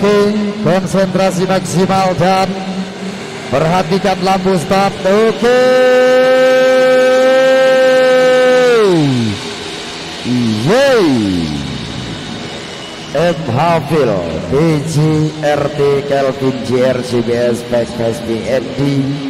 Oke, konsentrasi maksimal dan perhatikan lampu start. Oke. Yeay. M. Hafil BG RT Kelvin JR CBS Backpass BND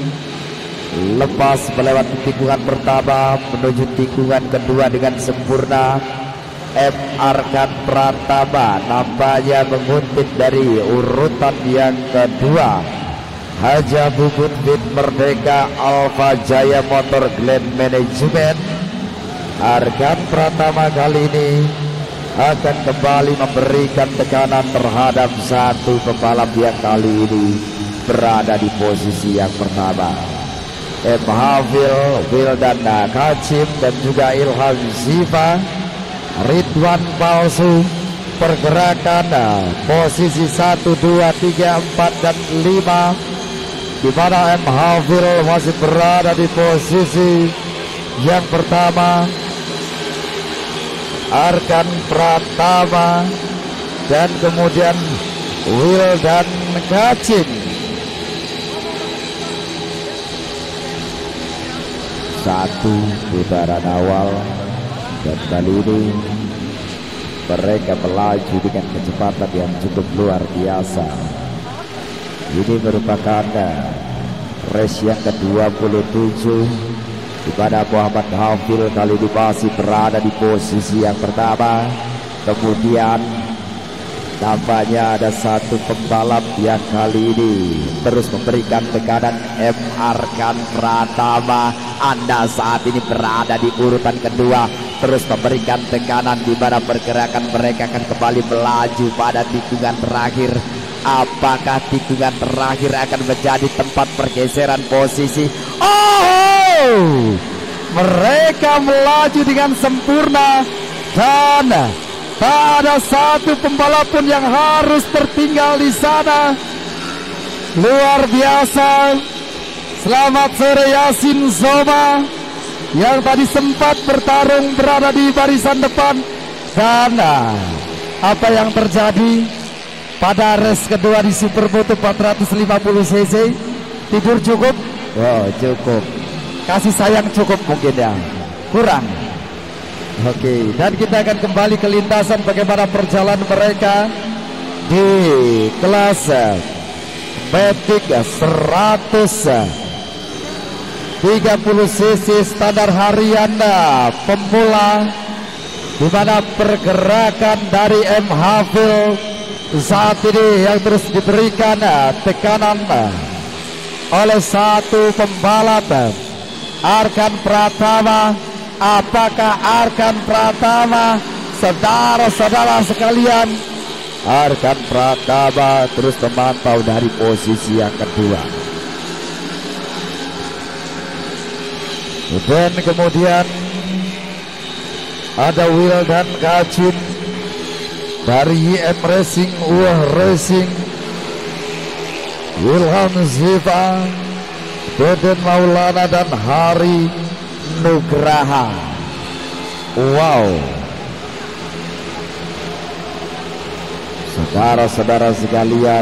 lepas melewati tikungan pertama menuju tikungan kedua dengan sempurna. M. Arkan Pratama nampaknya menguntit dari urutan yang kedua. Haja Bubut Fit Merdeka Alfa Jaya Motor Glen Management. Arkan Pratama kali ini akan kembali memberikan tekanan terhadap satu pembalap yang kali ini berada di posisi yang pertama. M. Hafil, Wildan Kacim dan juga Ilham Ziva. Ridwan Palsu pergerakan posisi 1, 2, 3, 4 dan 5, di mana M. Hafil masih berada di posisi yang pertama. Arkan Pratama dan kemudian Wildan Kacim. Satu putaran awal dan kali ini mereka melaju dengan kecepatan yang cukup luar biasa. Ini merupakan race yang ke-27 di mana Muhammad Hafil kali ini masih berada di posisi yang pertama. Kemudian nampaknya ada satu pembalap yang kali ini terus memberikan tekanan. M. Arkan Pratama, Anda saat ini berada di urutan kedua, terus memberikan tekanan di mana pergerakan mereka akan kembali melaju pada tikungan terakhir. Apakah tikungan terakhir akan menjadi tempat pergeseran posisi? Oh, mereka melaju dengan sempurna dan tak ada satu pembalap pun yang harus tertinggal di sana. Luar biasa. Selamat sore Yasin Zoma yang tadi sempat bertarung berada di barisan depan. Dan apa yang terjadi pada race kedua di Supermoto 450cc? Tidur cukup? Oh, cukup. Kasih sayang cukup mungkin ya? Kurang. Oke, dan kita akan kembali ke lintasan bagaimana perjalanan mereka di kelas Matic 130cc standar harian pemula, di mana pergerakan dari M. Hafil saat ini yang terus diberikan tekanan oleh satu pembalap, Arkan Pratama. Apakah Arkan Pratama, saudara-saudara sekalian, Arkan Pratama terus memantau dari posisi yang kedua. Dan kemudian ada Wildan Kacim dari YM Racing, Racing, Ilham Ziva, Deden Maulana dan Hari Nugraha. Wow, saudara-saudara sekalian,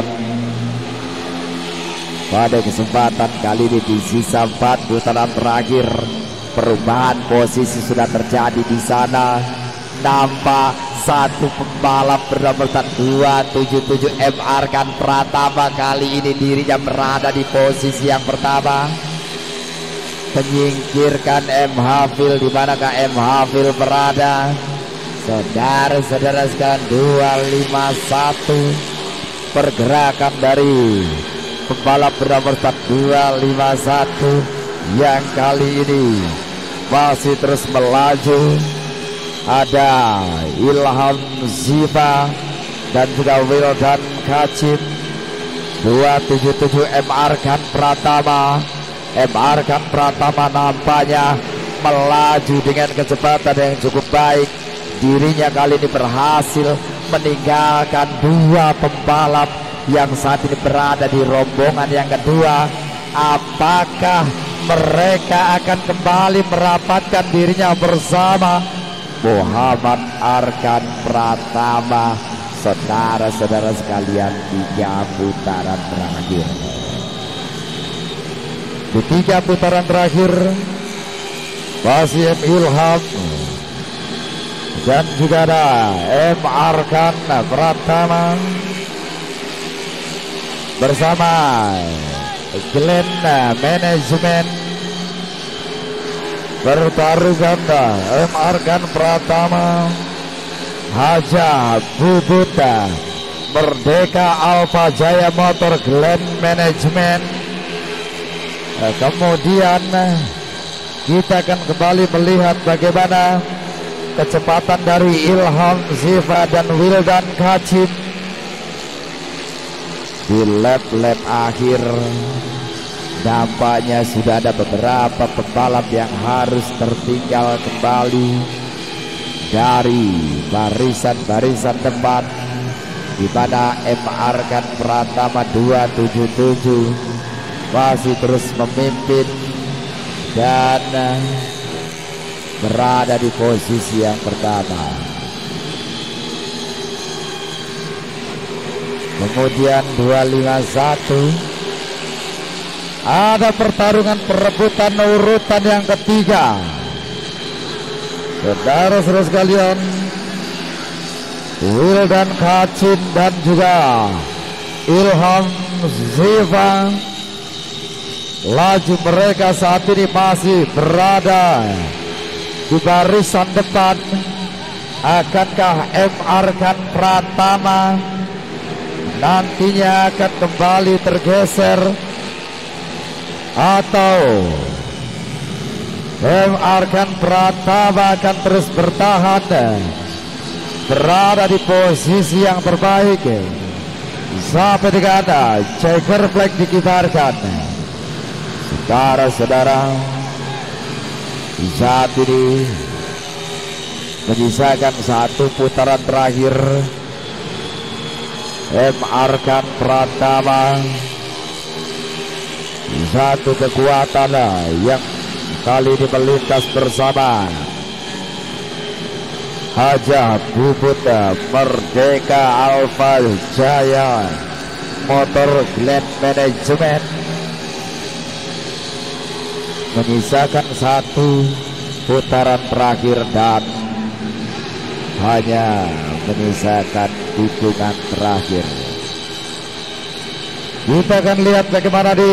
pada kesempatan kali ini di sisa 4 putaran terakhir, perubahan posisi sudah terjadi di sana. Nampak satu pembalap bernomor 277 M. Arkan Pratama kali ini dirinya berada di posisi yang pertama, menyingkirkan M. Hafil. Di manakah M. Hafil berada? Saudara-saudara sekalian, 251 pergerakan dari pembalap bernomor 251 yang kali ini masih terus melaju. Ada Ilham Ziva dan juga Wildan Kacim. 277 M. Arkan Pratama. M. Arkan Pratama nampaknya melaju dengan kecepatan yang cukup baik. Dirinya kali ini berhasil meninggalkan 2 pembalap yang saat ini berada di rombongan yang kedua. Apakah mereka akan kembali merapatkan dirinya bersama Muhammad Arkan Pratama, saudara-saudara sekalian, 3 putaran terakhir. Di 3 putaran terakhir masih Ilham dan juga ada M. Arkan Pratama bersama Glenn Manajemen. Pertarungan M. Arkan Pratama, Haja Bubuta, Merdeka Alfa Jaya Motor Glenn Manajemen. Kemudian kita akan kembali melihat bagaimana kecepatan dari Ilham Ziva dan Wildan Kacin di lap-lap akhir. Nampaknya sudah ada beberapa pembalap yang harus tertinggal kembali dari barisan-barisan depan, di mana M. Arkan Pratama 277 masih terus memimpin dan berada di posisi yang pertama. Kemudian 251 ada pertarungan perebutan urutan yang ketiga. Saudara-saudara sekalian, Wildan Kacin dan juga Ilham Ziva, laju mereka saat ini masih berada di barisan depan. Akankah M. Arkan Pratama nantinya akan kembali tergeser, atau M. Arkan Pratama akan terus bertahan berada di posisi yang terbaik sampai dengan checker flag dikibarkan? Saudara-saudara, saat ini menyisakan 1 putaran terakhir. M. Arkan Pratama, satu kekuatan yang kali ini melintas bersama Haja Bubut Merdeka Alfa Jaya Motor Glenn Manajemen, menyisakan 1 putaran terakhir dan hanya menyisakan tikungan terakhir. Kita akan lihat bagaimana di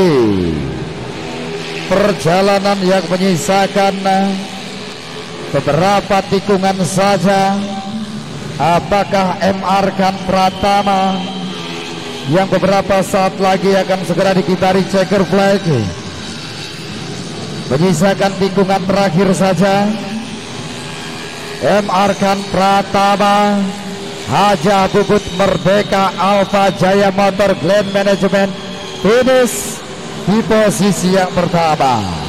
perjalanan yang menyisakan beberapa tikungan saja. Apakah M. Arkan Pratama yang beberapa saat lagi akan segera dikitari checker flag menyisakan tikungan terakhir saja? M. Arkan Pratama, Haja Bubut Merdeka Alfa Jaya Motor Glenn Manajemen finish di posisi yang pertama.